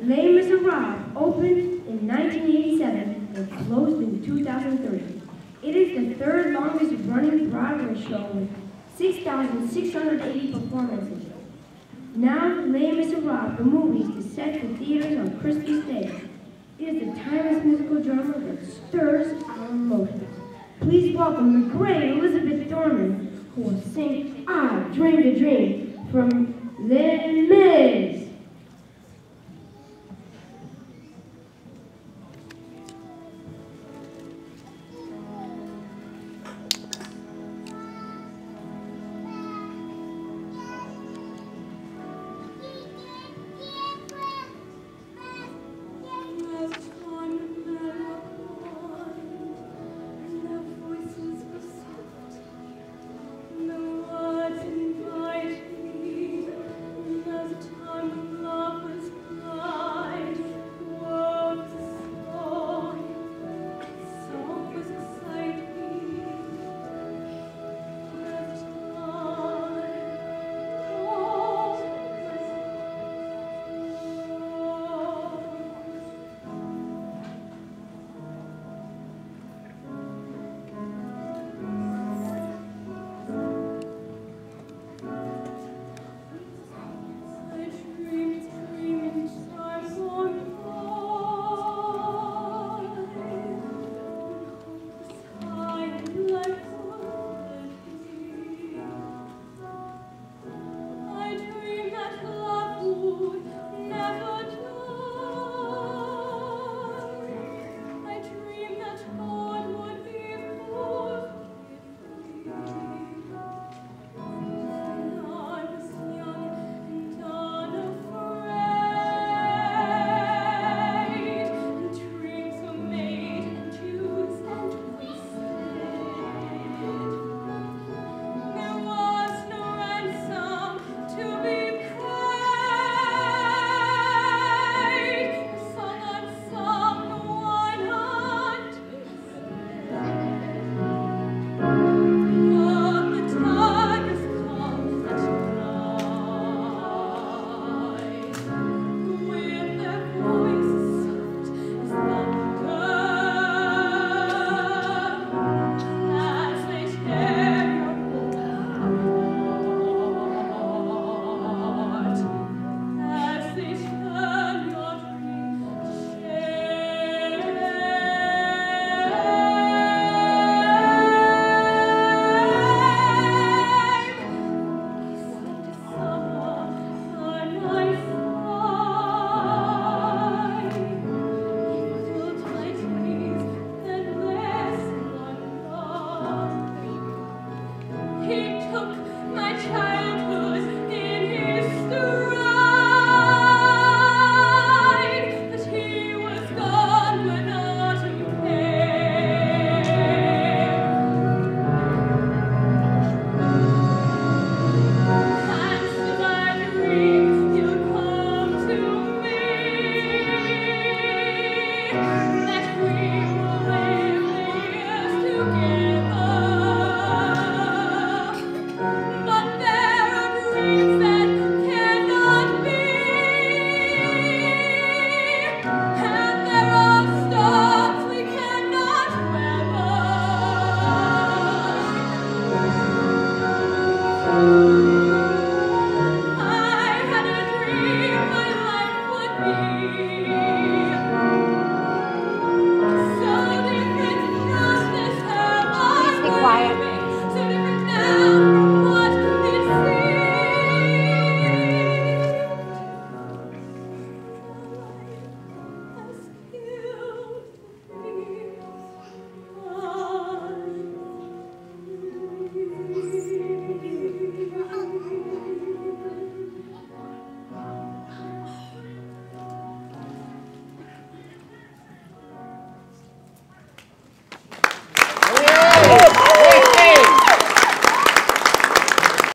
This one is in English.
Les Miz opened in 1987 and closed in 2003. It is the third longest running Broadway show with 6,680 performances. Now, Les Miz, the movie, is set to theaters on Christmas Day. It is a timeless musical drama that stirs our emotions. Please welcome the great Belyea-Doerrman, who will sing I Dreamed a Dream from Les Miz.